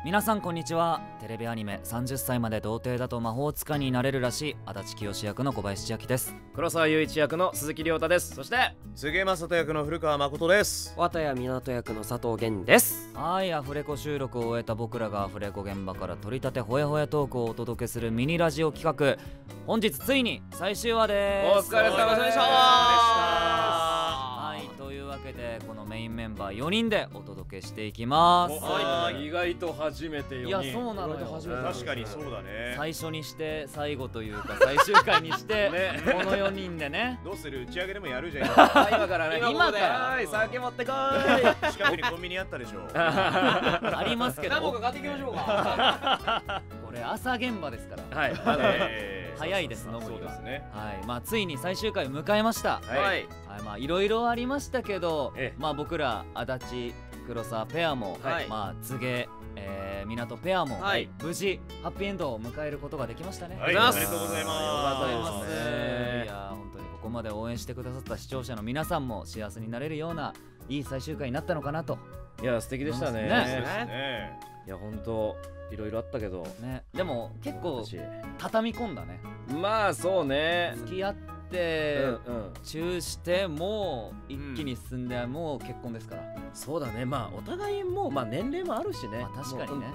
皆さんこんにちは。テレビアニメ30歳まで童貞だと魔法使いになれるらしい足立清役の小林千秋です。 黒沢雄一役の鈴木亮太です。そして菅井雅人役の古川誠です。 綿谷湊役の佐藤源です。 はい、アフレコ収録を終えた僕らがアフレコ現場から取り立てほやほやトークをお届けするミニラジオ企画、本日ついに最終話です。 お疲れ様でした。 はい、というわけでこのメインメンバー4人でお届けしていきます。 意外と初めて4人。 いや、そうなのよ。 確かにそうだね。 最初にして最後というか最終回にしてね、この4人でね。 どうする？打ち上げでもやるじゃん。 今からね。 今からはい、酒持ってこい。 近くにコンビニあったでしょ。 ありますけど。 何個か買っていきましょうか。 これ朝現場ですから。 はい。 早いです。飲むそうには。 ですね。 はい。まあついに最終回を迎えました。 はい。 はい。まあいろいろありましたけど、まあ僕ら足立黒沢ペアも、まあ柘湊ペアも無事ハッピーエンドを迎えることができましたね。 はい。おめでとうございます。 ありがとうございます。いや本当にここまで応援してくださった視聴者の皆さんも幸せになれるようないい最終回になったのかなと。 いや素敵でしたね。 ね。 いや本当いろいろあったけどね。でも結構畳み込んだね。 まあそうね。 付き合ってチューしてもう一気に進んでもう結婚ですから。 そうだね。まあお互いもまあ年齢もあるしね。 確かにね。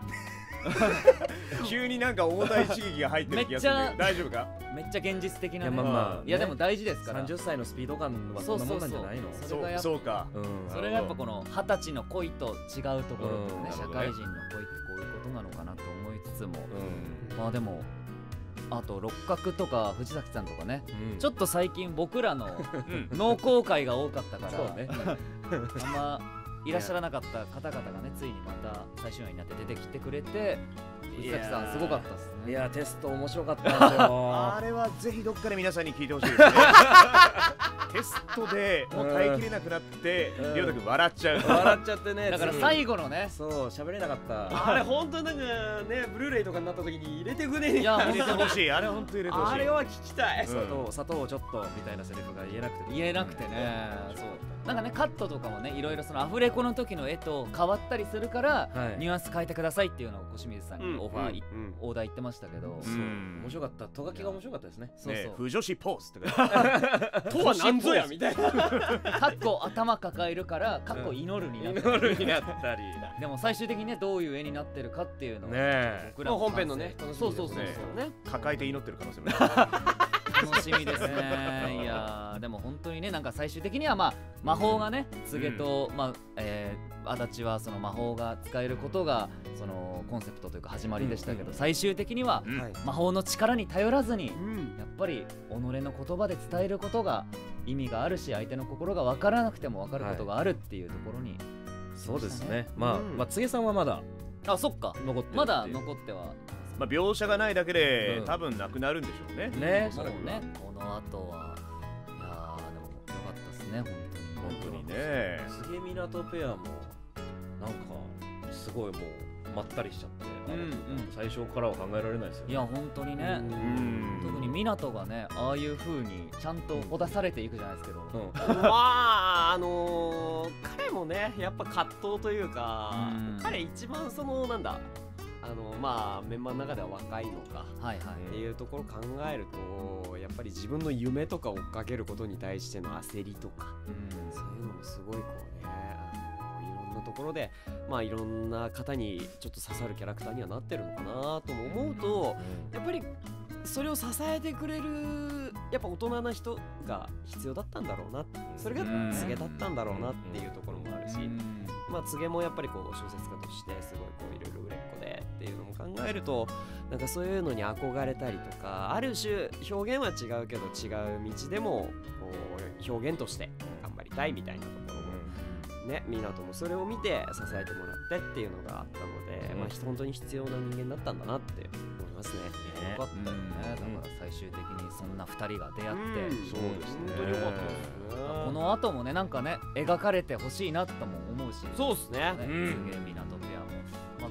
急になんか重たい刺激が入ってる気がするけど大丈夫か？ めっちゃ現実的なね。 いやでも大事ですから。 30歳のスピード感はそんなもんなんじゃないの？ そうか。 それがやっぱこの20歳の恋と違うところね、社会人の恋ってこういうことなのかなと思いつつも、まあでもあと六角とか藤崎さんとかね、ちょっと最近僕らの濃厚会が多かったからあんまいらっしゃらなかった方々がね、ついにまた最終話になって出てきてくれて、藤崎さんすごかったですね。 いやテスト面白かったんですよ。 あれはぜひどっかで皆さんに聞いてほしいですね。テストでもう耐えきれなくなって亮太君笑っちゃう。 笑っちゃってね。 だから最後のね、 そう喋れなかった。 あれ本当になんかね、ブルーレイとかになった時に入れてくね。 いや入れてほしい。あれ本当入れてほしい。 あれは聞きたい。 砂糖ちょっとみたいなセリフが言えなくてね。 そうなんかね、カットとかもね、いろいろそのアフレコの時の絵と変わったりするからニュアンス変えてくださいっていうのを小清水さんにオーダー言ってましたけど、 面白かった。ト書きが面白かったですね。 そうそう。 不女子ポーズとか。 とは何ぞやみたいな。 カッコ頭抱えるからカッコ祈るになったり。でも最終的にね、どういう絵になってるかっていうのを僕ら本編のね、 そう抱えて祈ってる可能性も楽しみですね。いやでも本当にね、なんか最終的にはまあ魔法がね、柘植と足立はその魔法が使えることがそのコンセプトというか始まりでしたけど、最終的には魔法の力に頼らずにやっぱり己の言葉で伝えることが意味があるし、相手の心が分からなくても分かることがあるっていうところに。 そうですね。まあ柘植さんはまだそっか、まだ残っては、 まあ描写がないだけで多分なくなるんでしょうね。 そうね。この後はいやでも良かったですね、 本当にね。 菅井湊ペアもなんかすごいもうまったりしちゃって、最初からは考えられないですよね。 いや本当にね。特に湊がね、ああいう風にちゃんとほだされていくじゃないですけど、 まあ彼もね、やっぱ葛藤というか、彼一番そのなんだまあメンバーの中では若いのかっていうところを考えると、やっぱり自分の夢とか追っかけることに対しての焦りとか、そういうのもすごいこうね、いろんなところでまあいろんな方にちょっと刺さるキャラクターにはなってるのかなとも思うと、やっぱりそれを支えてくれるやっぱ大人な人が必要だったんだろうな、それが柘植だったんだろうなっていうところもあるし、まあ柘植もやっぱりこう小説家としてすごいこういろいろ売れっ子でっていうのも考えると、なんかそういうのに憧れたりとか、ある種表現は違うけど違う道でもこう表現として頑張りたいみたいなところもね、湊もそれを見て支えてもらってっていうのがあったので、まあ本当に必要な人間だったんだなって思いますね。 よかったよね。だから最終的にそんな2人が出会って、 そうですね。 本当によかったですね。 この後もね、なんかね描かれてほしいなとも思うし。 そうですね。 柘植湊ペアも、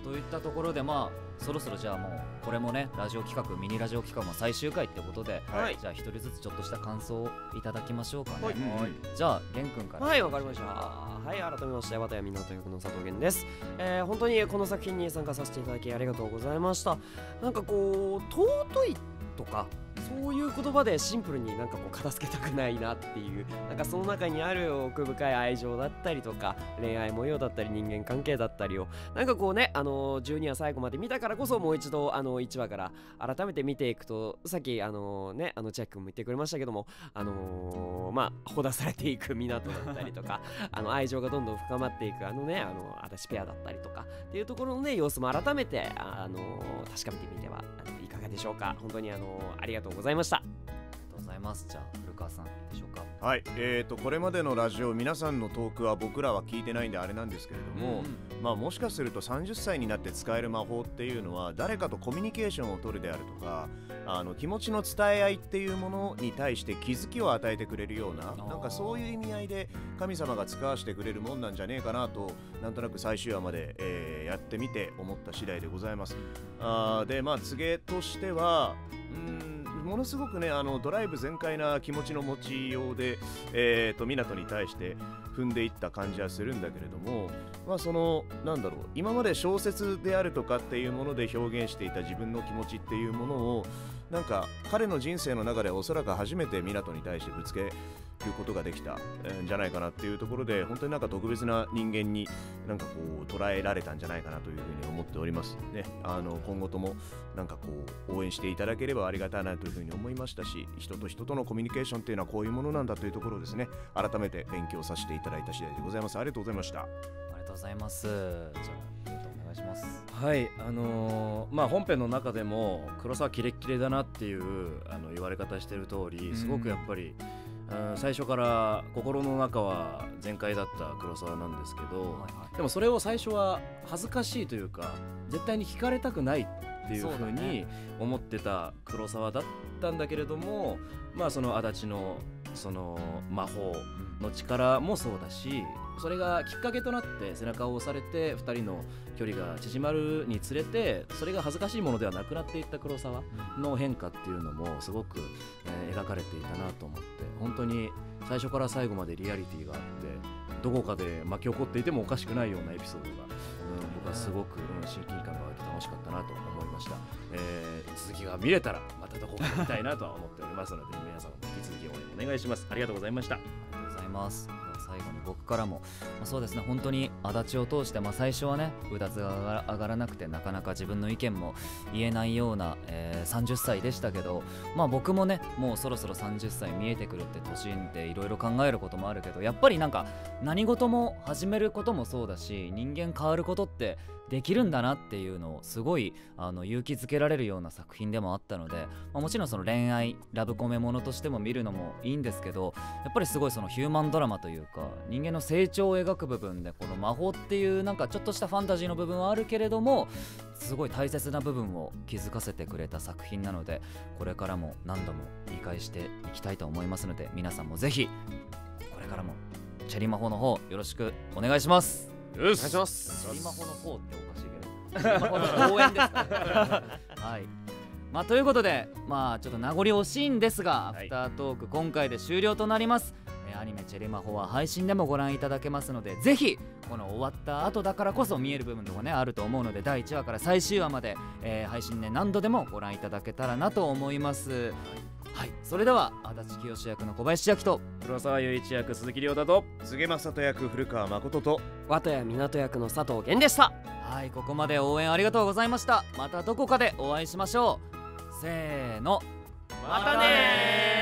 といったところでそろそろじゃあもうこれもねラジオ企画ミニラジオ企画も最終回ってことで、じゃあ一人ずつちょっとした感想をいただきましょうかね。じゃあ玄君から。 はい、わかりました。はい、改めまして綿谷湊役の佐藤源です。本当にこの作品に参加させていただきありがとうございました。なんかこう尊いとかそういう言葉でシンプルになんかこう片付けたくないなっていう、なんかその中にある奥深い愛情だったりとか恋愛模様だったり人間関係だったりをなんかこうね12話最後まで見たからこそもう一度1話から改めて見ていくと、さっき千秋君も言ってくれましたけどもほだされていく湊だったりとか愛情がどんどん深まっていく私ペアだったりとかっていうところのね様子も改めて確かめてみてはいかがでしょうか。本当にありがとうございました。 ありがとうございます。じゃあ古川さんでしょうか。 はい、これまでのラジオ皆さんのトークは僕らは聞いてないんであれなんですけれども、もしかすると30歳になって使える魔法っていうのは誰かとコミュニケーションを取るであるとか気持ちの伝え合いっていうものに対して気づきを与えてくれるような、なんかそういう意味合いで神様が使わせてくれるもんなんじゃねえかなとなんとなく最終話まで、やってみて思った次第でございます。で告げとしてはものすごくねドライブ全開な気持ちの持ちようで湊に対して踏んでいった感じはするんだけれども、今まで小説であるとかっていうもので表現していた自分の気持ちっていうものをなんか彼の人生の中でおそらく初めて湊に対してぶつけることができたんじゃないかなっていうところで、本当になんか特別な人間になんかこう捉えられたんじゃないかなというふうに思っておりますね。今後ともなんかこう応援していただければありがたいなというふうに思いましたし、人と人とのコミュニケーションっていうのはこういうものなんだというところをですね改めて勉強させていただいた次第でございます。ありがとうございました。 ありがとうございます。じゃあお願いします。 はい、本編の中でも黒沢キレッキレだなっていう言われ方してる通り、すごくやっぱり最初から心の中は全開だった黒沢なんですけど、でもそれを最初は恥ずかしいというか絶対に聞かれたくないっていう風に思ってた黒沢だったんだけれども、その足立のその魔法の力もそうだし、それがきっかけとなって背中を押されて2人の距離が縮まるにつれて、それが恥ずかしいものではなくなっていった黒沢の変化っていうのもすごく、描かれていたなと思って、本当に最初から最後までリアリティがあって、どこかで巻き起こっていてもおかしくないようなエピソードが、僕はすごく親近感が湧いて楽しかったなと思いました。続きが見れたらまたどこかで見たいなとは思っておりますので、皆さんも引き続き応援お願いします。ありがとうございました。 ありがとうございます。最後に僕からも、そうですね、本当に足立を通して、最初はねうだつが上がらなくてなかなか自分の意見も言えないような、30歳でしたけど、僕もねもうそろそろ30歳見えてくるって年でいろいろ考えることもあるけど、やっぱりなんか何事も始めることもそうだし、人間変わることってできるんだなっていうのをすごい勇気づけられるような作品でもあったので、もちろんその恋愛ラブコメものとしても見るのもいいんですけど、やっぱりすごいそのヒューマンドラマというか人間の成長を描く部分で、この魔法っていうなんかちょっとしたファンタジーの部分はあるけれども、すごい大切な部分を気づかせてくれた作品なので、これからも何度も言い返していきたいと思いますので、皆さんもぜひこれからもチェリー魔法の方よろしくお願いします。 お願いします。 チェリー魔法の方っておかしいけど、チェリー魔法の応援ですからはい、ということでちょっと名残惜しいんですが、アフタートーク今回で終了となります。アニメチェリー魔法は配信でもご覧いただけますので、ぜひこの終わった後だからこそ見える部分とかねあると思うので、第1話から最終話まで、配信で何度でもご覧いただけたらなと思います。はい、それでは足立清役の小林千秋と黒沢雄一役鈴木亮太と柘正人役古川誠と綿谷湊役の佐藤源でした。 はい、ここまで応援ありがとうございました。またどこかでお会いしましょう。せーの、 またねー。